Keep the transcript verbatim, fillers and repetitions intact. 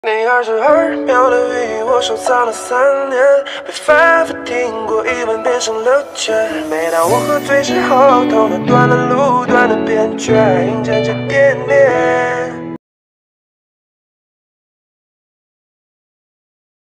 你二十二秒的语音，我收藏了三年，被反复听过一万遍上了圈。每当我喝醉时候，头脑断了路，断了边，却还硬撑着点点。